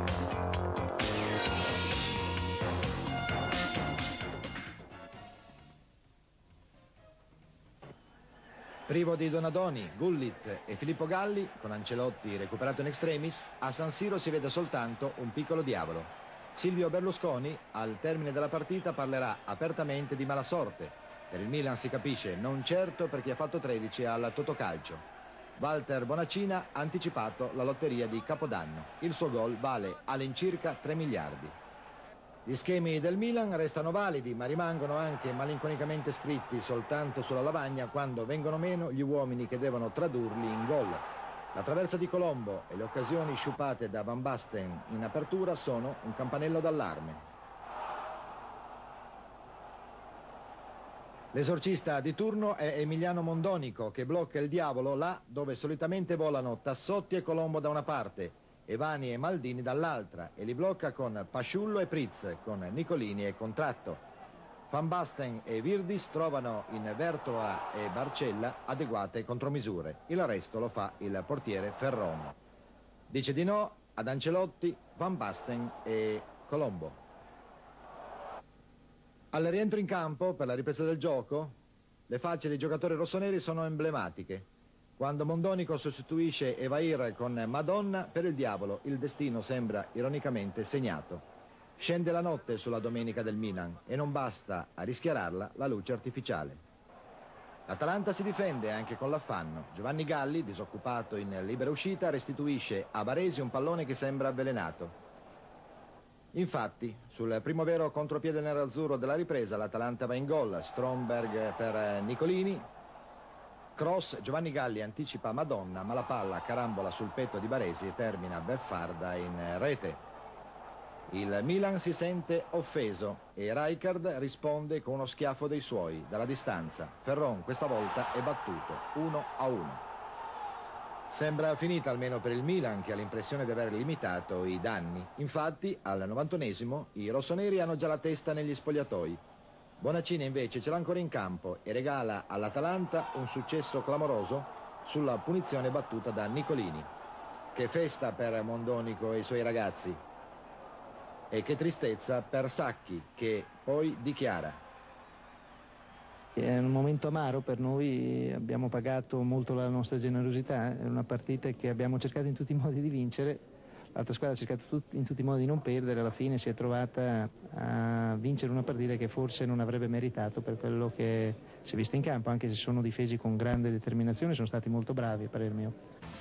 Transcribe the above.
Privo di Donadoni, Gullit e Filippo Galli, con Ancelotti recuperato in extremis, a San Siro si vede soltanto un piccolo diavolo. Silvio Berlusconi, al termine della partita, parlerà apertamente di mala sorte. Per il Milan si capisce, non certo per chi ha fatto 13 al Totocalcio. Walter Bonacina ha anticipato la lotteria di Capodanno. Il suo gol vale all'incirca 3 miliardi. Gli schemi del Milan restano validi, ma rimangono anche malinconicamente scritti soltanto sulla lavagna quando vengono meno gli uomini che devono tradurli in gol. La traversa di Colombo e le occasioni sciupate da Van Basten in apertura sono un campanello d'allarme. L'esorcista di turno è Emiliano Mondonico, che blocca il diavolo là dove solitamente volano Tassotti e Colombo da una parte, Evani e Maldini dall'altra, e li blocca con Pasciullo e Pritz, con Nicolini e Contratto. Van Basten e Virdis trovano in Vertoa e Barcella adeguate contromisure. Il resto lo fa il portiere Ferron. Dice di no ad Ancelotti, Van Basten e Colombo. Al rientro in campo per la ripresa del gioco, le facce dei giocatori rossoneri sono emblematiche. Quando Mondonico sostituisce Evair con Madonna, per il diavolo il destino sembra ironicamente segnato. Scende la notte sulla domenica del Milan e non basta a rischiararla la luce artificiale. L'Atalanta si difende anche con l'affanno. Giovanni Galli, disoccupato in libera uscita, restituisce a Baresi un pallone che sembra avvelenato. Infatti, sul primo vero contropiede nerazzurro della ripresa, l'Atalanta va in gol. Stromberg per Nicolini. Cross, Giovanni Galli anticipa Madonna, ma la palla carambola sul petto di Baresi e termina beffarda in rete. Il Milan si sente offeso e Rijkaard risponde con uno schiaffo dei suoi dalla distanza. Ferron questa volta è battuto 1-1. Sembra finita almeno per il Milan, che ha l'impressione di aver limitato i danni. Infatti al 91esimo i rossoneri hanno già la testa negli spogliatoi. Bonacina invece ce l'ha ancora in campo e regala all'Atalanta un successo clamoroso sulla punizione battuta da Nicolini. Che festa per Mondonico e i suoi ragazzi, e che tristezza per Sacchi, che poi dichiara: è un momento amaro per noi, abbiamo pagato molto la nostra generosità, è una partita che abbiamo cercato in tutti i modi di vincere. L'altra squadra ha cercato in tutti i modi di non perdere, alla fine si è trovata a vincere una partita che forse non avrebbe meritato per quello che si è visto in campo, anche se sono difesi con grande determinazione, sono stati molto bravi a parer mio.